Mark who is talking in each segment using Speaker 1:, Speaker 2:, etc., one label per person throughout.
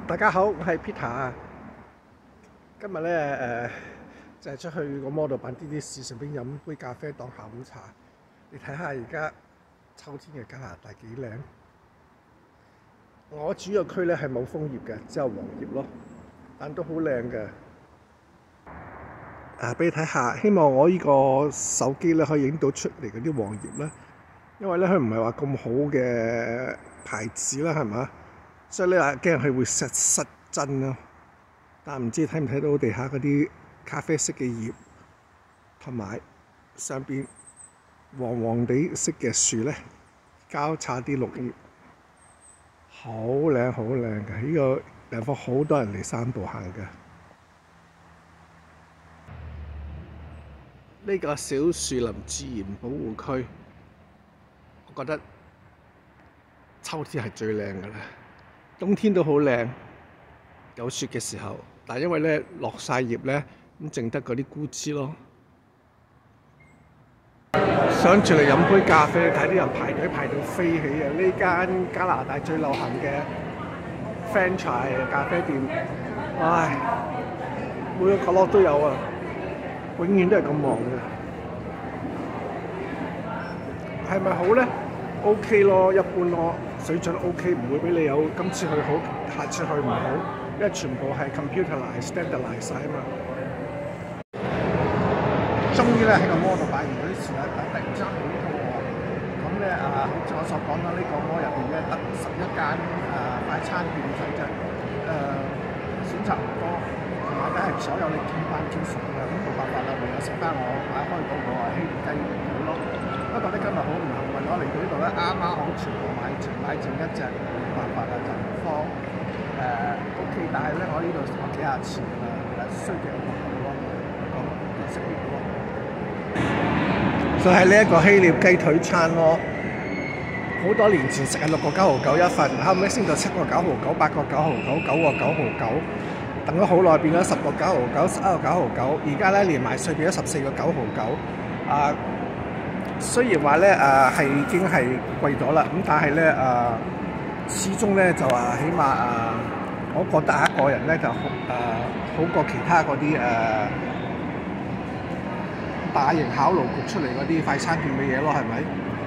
Speaker 1: 大家好，我係 Peter 啊。今日咧就係出去個摩度辦啲事，順便飲杯咖啡當下午茶。你睇下而家秋天嘅加拿大幾靚。我主要區咧係冇楓葉嘅，只有黃葉咯，但都好靚嘅。俾你睇下，希望我呢個手機咧可以影到出嚟嗰啲黃葉啦。因為咧佢唔係話咁好嘅牌子啦，係咪？所以咧驚佢會失真咯。但唔知睇唔睇到地下嗰啲咖啡色嘅葉，同埋上邊黃黃地色嘅樹咧，交叉啲綠葉，好靚好靚嘅。呢個地方好多人嚟散步行嘅。呢個小樹林自然保護區，我覺得秋天係最靚嘅啦，冬天都好靚，有雪嘅時候，但係因為咧落晒葉咧，咁剩得嗰啲枯枝咯。想住嚟飲杯咖啡，睇啲人排隊排到飛起啊！呢間加拿大最流行嘅 franchise 咖啡店，唉，每個角落都有啊！永遠都係咁忙嘅，係咪好咧 ？OK 咯，一般咯，水準 OK，唔會俾你有今次去好，下次去唔好，因為全部係 computerize、standardize 晒啊嘛。終於咧喺個摩度擺完嗰啲事啦，但突然之間好肚餓，咁咧好似我所講啦，呢個摩入邊咧得11間快餐店仔啫，選擇唔多。或者係所有你見慣見熟嘅，咁冇辦法啦，唯有食翻我買開嗰個希臘雞腿咯。不過咧今日好唔幸運，我嚟到呢度咧啱啱好全部買剩一隻，冇辦法啦，就唔方OK。但係咧我呢度食過幾廿次㗎啦，衰極有冇好咯，咁就食呢個咯。就係呢一個希臘雞腿餐咯。好多年前食係6個9毫9一份，後尾升到7個9毫9、8個9毫9、9個9毫9。等咗好耐，變咗10個9毫9、11個9毫9，而家咧連埋稅變咗14個9毫9。雖然話咧係已經係貴咗啦，咁但係咧始終咧就起碼我覺得一個人咧就好過其他嗰啲大型烤爐焗出嚟嗰啲快餐店嘅嘢咯，係咪？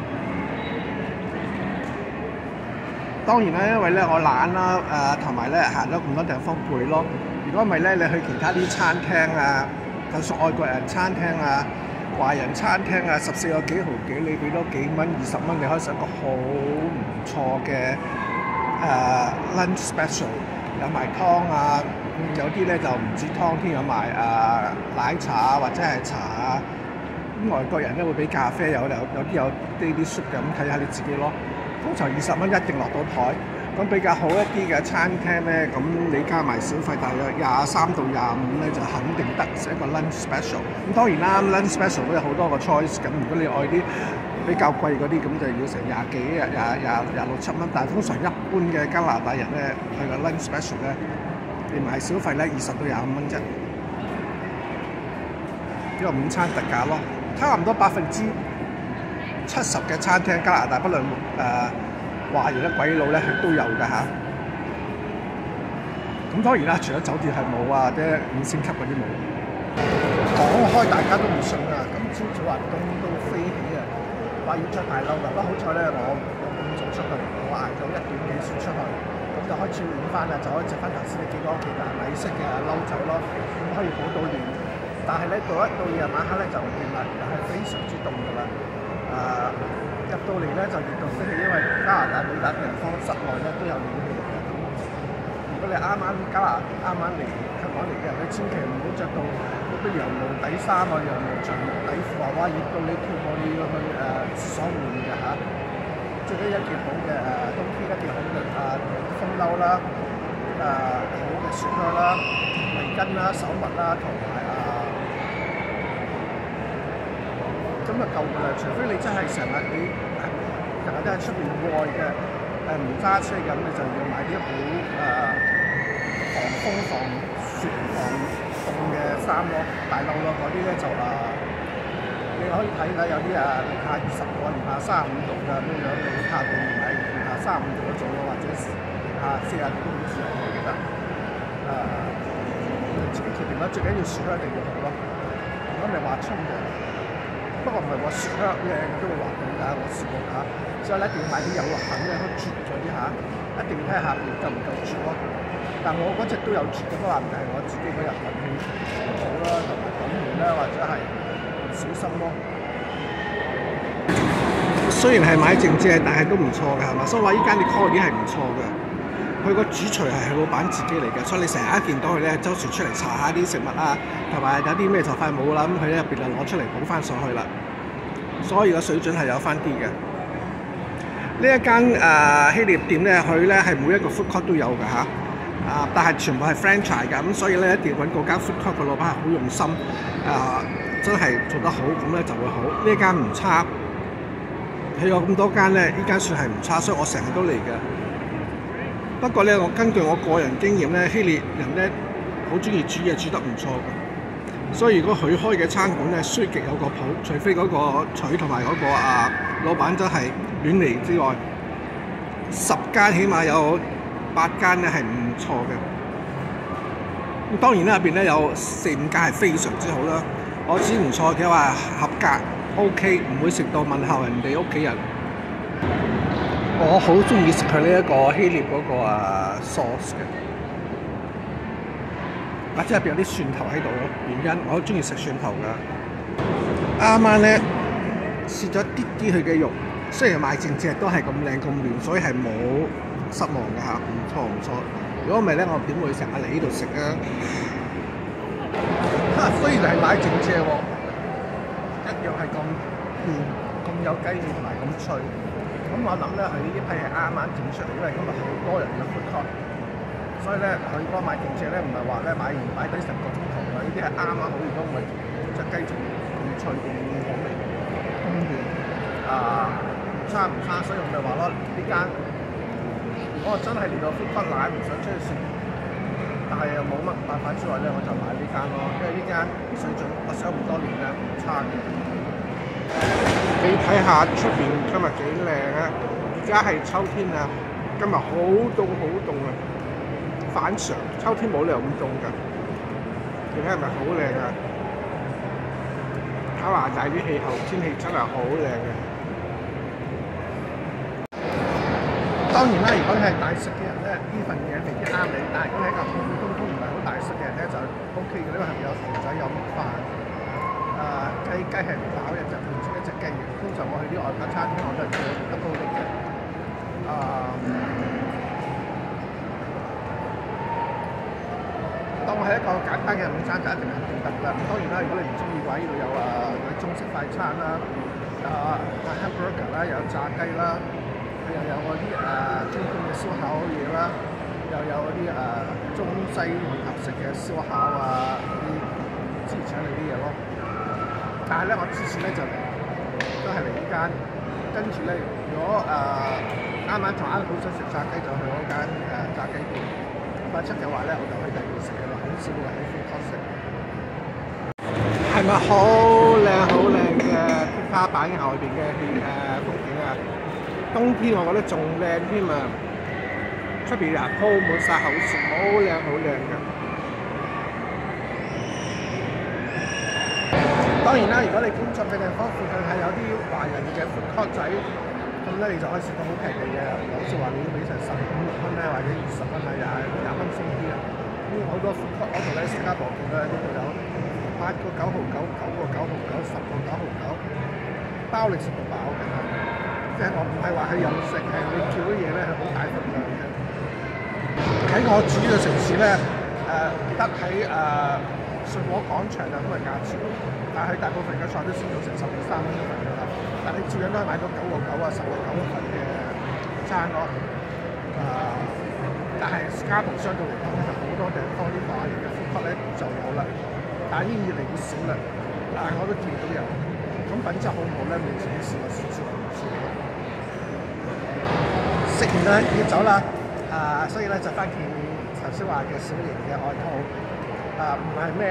Speaker 1: 當然啦，因為咧我懶啦，同埋咧行咗咁多地方攰咯。如果唔係咧，你去其他啲餐廳啊，就算外國人餐廳啊、華人餐廳啊，14個幾毫幾，你俾多幾蚊、20蚊，你可以食個好唔錯嘅lunch special， 有埋湯啊，有啲咧就唔止湯添，有埋奶茶啊或者係茶啊。咁外國人咧會俾咖啡，有啲有 daily soup 嘅，咁睇下你自己咯。通常20蚊一定落到台，咁比較好一啲嘅餐廳咧，咁你加埋小費大約23到25咧，就肯定得食一個 lunch special。咁當然啦 ，lunch special 都有好多個 choice。咁如果你愛啲比較貴嗰啲，咁就要成20幾、26、7蚊。但係通常一般嘅加拿大人咧，去個 lunch special 咧，連埋小費咧20到25蚊啫。呢個午餐特價咯，差唔多70%嘅餐廳加拿大，不論華人咧鬼佬咧，佢都有㗎嚇。咁當然啦，除咗酒店係冇啊，或者5星級嗰啲冇。講開大家都唔信啊！今朝早話凍到飛起啊，話要着大褸㗎。不過好彩咧，我咁早出去，我捱到1點幾先出去，咁就開始暖翻啦，就可以着翻頭先你見到其他米色嘅褸走咯，咁可以保到暖。但係咧到夜晚黑咧就唔暖啦，又係非常之凍㗎啦。入到嚟咧就熱到飛起，因為加拿大每笪地方室內咧都有暖氣嘅。如果你啱啱嚟香港嚟嘅人咧，千祈唔好着到嗰啲羊毛底衫啊、羊毛長底褲啊，哇！熱到你跳過你要去廁所換嘅嚇。最緊要一件好嘅冬天一件好嘅風褸啦，好嘅雪靴啦、圍巾啦、手襪啦，同埋咁就夠㗎啦，除非你真係成日都喺出邊外嘅唔揸車咁，你就要買啲好防風、防雪、防凍嘅衫咯、大褸咯，嗰啲咧就你可以睇睇有啲零下20度、零下35度㗎咁樣，你下到買零下35度嗰種咯，或者零下40度都好似有嘅。 得自己決定啦。最緊要薯香一定要好咯。如果咪話沖嘅，不過唔係話薯香靚都會話咁㗎。我試過嚇，所以咧一定要買啲有核嘅，佢絕咗啲嚇，一定要睇下下邊夠唔夠絕咯。但我嗰隻都有絕嘅，不過問題係我自己嗰日運氣唔好啦，同埋滾完啦，或者係唔小心咯。雖然係買剩蔗，但係都唔錯嘅，係嘛？所以話依間啲 call 啲係唔錯嘅。佢個主廚係佢老闆自己嚟嘅，所以你成日一見到佢咧，周時出嚟查下啲食物啊，同埋有啲咩就快冇啦，咁佢咧入邊就攞出嚟補翻上去啦。所以個水準係有翻啲嘅。呢一間希臘店咧，佢咧係每一個 food court 都有嘅嚇。但係全部係 franchise 㗎，咁所以咧一定要揾嗰間 food court 個老闆係好用心，真係做得好，咁咧就會好。呢一間唔差，佢有咁多間咧，呢間算係唔差，所以我成日都嚟嘅。不過咧，我根據我個人經驗咧，希臘人咧好中意煮嘢，煮得唔錯嘅。所以如果佢開嘅餐館咧，雖極有個譜，除非嗰個取同埋嗰個老闆真係亂嚟之外，10間起碼有8間咧係唔錯嘅。咁當然咧入邊咧有4、5間係非常之好啦。我指唔錯嘅話合格 OK， 唔會食到問候人哋屋企人。我好中意食佢呢一個希臘嗰個sauce 嘅，或者入邊有啲蒜頭喺度咯。原因我好中意食蒜頭㗎。啱啱咧試咗啲啲佢嘅肉，雖然買剩蔗都係咁靚咁嫩，所以係冇失望嘅嚇，唔錯唔錯。如果唔係咧，我點會成日嚟呢度食啊？雖然係買剩蔗喎，一樣係咁咁有雞味同埋咁脆。咁我諗咧，佢呢啲批係啱啱整出嚟，因為今日好多人嘅 food court，所以咧佢嗰個買剩蔗咧唔係話咧買完擺低10個鐘頭㗎，呢啲係啱啱好。如果唔係隻雞仲咁脆咁好味咁嫩唔差，所以我咪話咯，呢間如果我真係嚟到 food court 唔想出去食，但係又冇乜辦法之外咧，我就買呢間咯，因為呢間水準我想咁多年咧唔差嘅。你睇下出邊今日幾靚啊！而家係秋天啊，今日好凍好凍啊！反常，秋天冇理由咁凍㗎。你睇係咪好靚啊？加拿大啲氣候天氣真係好靚嘅。當然啦，如果你係大食嘅人咧，呢份嘢未必啱你。但係如果你係一個普普通通唔係好大食嘅人咧，就 OK 嘅，因為係有薯仔有乜飯。雞係唔飽嘅，就唔止一隻雞嘅。通常我去啲外國餐廳，我都係叫double leg嘅。當係一個簡單嘅午餐就一定係唔得㗎。當然啦，如果你唔中意嘅話，呢度有中式快餐啦，hamburger 啦，有炸雞啦，又有嗰啲中東嘅燒烤嘢啦，又有嗰啲中西混合式嘅燒烤啲之類嘅啲嘢咯。但係咧，我之前咧就都係嚟呢間，跟住咧，如果啱啱好想食炸雞，就去嗰間炸雞店。快出嘅話咧，我就去第二度食嘅啦，好少會喺 food court 食。係咪好靚好靚嘅天花板外邊嘅風景啊？冬天我覺得仲靚添啊！出邊鋪滿晒厚樹，好靚好靚嘅。當然啦，如果你工作嘅地方附近係有啲華人嘅 food court 仔，咁咧你就可以食到好平嘅嘢，好似話你要俾成15、6蚊咧，或者20蚊啊，廿蚊鬆啲啊。咁好多 food court 嗰度咧，新加坡見到呢度有8個9毫9、9個9毫9、10個9毫9，包你食到飽嘅。即係我唔係話去飲食，係你叫啲嘢咧係好大份量嘅。喺我住嘅城市咧，得喺信和廣場就咁嘅價錢，但係大部分嘅菜都先到成12、13蚊一份㗎啦。但係你照樣都係買到9個9啊、10個9一份嘅餐咯。但係新加坡相對嚟講咧，就好多地方啲華人嘅 food court 咧就有啦，但係已經越嚟越少啦。但係我都見到有，咁品質好唔好咧？你自己試下先知。食完啦，要走啦。所以咧就翻件頭先話嘅小型嘅外套。唔係咩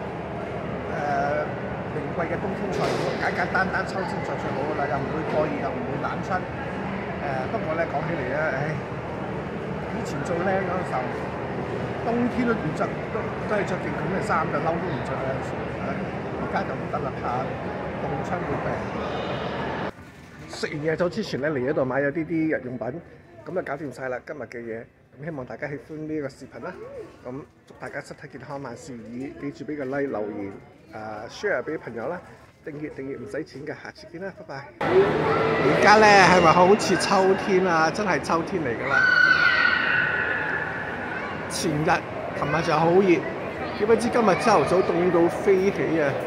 Speaker 1: 名貴嘅冬天材料，簡單秋天就最好㗎啦，又唔會過熱，又唔會冷親。不過咧講起嚟咧，以前做靚嗰陣時候， 冬天都唔着，都係着件咁嘅衫，就褸都唔着有陣時。而家就唔得啦，怕凍親會病。食完嘢走之前咧，嚟呢度買咗啲日用品，咁就搞掂晒啦今日嘅嘢。咁希望大家喜歡呢個視頻啦。咁祝大家身體健康，萬事如意。記住俾個 like 留言，share 俾朋友啦。訂閱唔使錢嘅，下次見啦，拜拜。而家咧係咪好似秋天啊？真係秋天嚟㗎啦！前日、琴日就好熱，點不知今日朝頭早凍到飛起啊！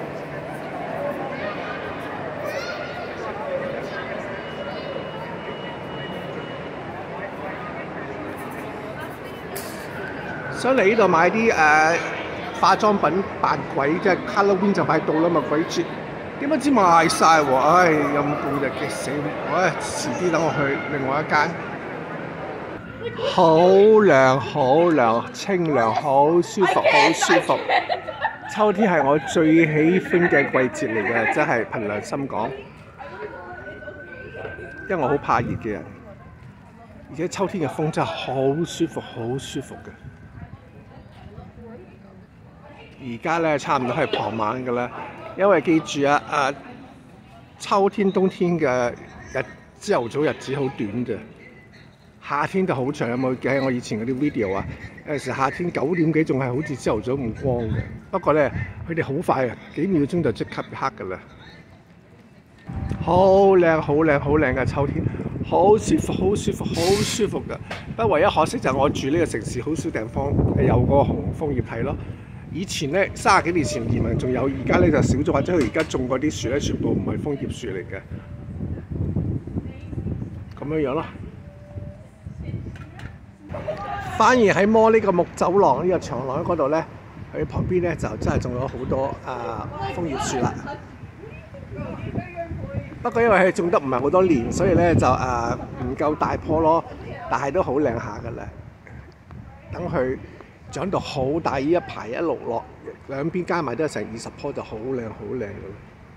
Speaker 1: 想嚟呢度買啲化妝品扮鬼，即係 Halloween 就快到啦嘛，鬼節。點不知賣晒喎！唉，陰公就激死我！唉，遲啲等我去另外一間。好涼，好涼，清涼，好舒服，好舒服。秋天係我最喜歡嘅季節嚟嘅，真係憑良心講。因為我好怕熱嘅人，而且秋天嘅風真係好舒服，好舒服嘅。而家咧差唔多係傍晚㗎啦。因為記住秋天、冬天嘅朝頭早日子好短啫，夏天就好長。有冇記起我以前嗰啲 video 啊？有陣時夏天9點幾仲係好似朝頭早咁光嘅，不過咧佢哋好快啊，幾秒鐘就即刻黑㗎啦。好靚、好靚、好靚嘅秋天，好舒服、好舒服、好舒服㗎。不過唯一可惜就係我住呢個城市好少地方有個紅楓葉睇咯。以前咧30幾年前移民仲有，而家咧就少咗，或者佢而家種嗰啲樹咧全部唔係楓葉樹嚟嘅，咁樣咯。反而喺摩呢個木走廊呢個長廊嗰度咧，佢旁邊咧就真係種咗好多楓葉樹啦。不過因為佢種得唔係好多年，所以咧就唔夠大棵咯，但係都好靚下㗎啦。等佢長到好大，呢一排一路落，兩邊加埋都有成20棵，就好靚好靚㗎啦。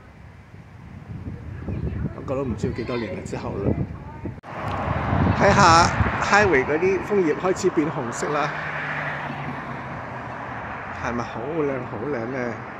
Speaker 1: 不過都唔知要幾多年之後啦。睇下 highway 嗰啲楓葉開始變紅色啦，係咪好靚好靚咧？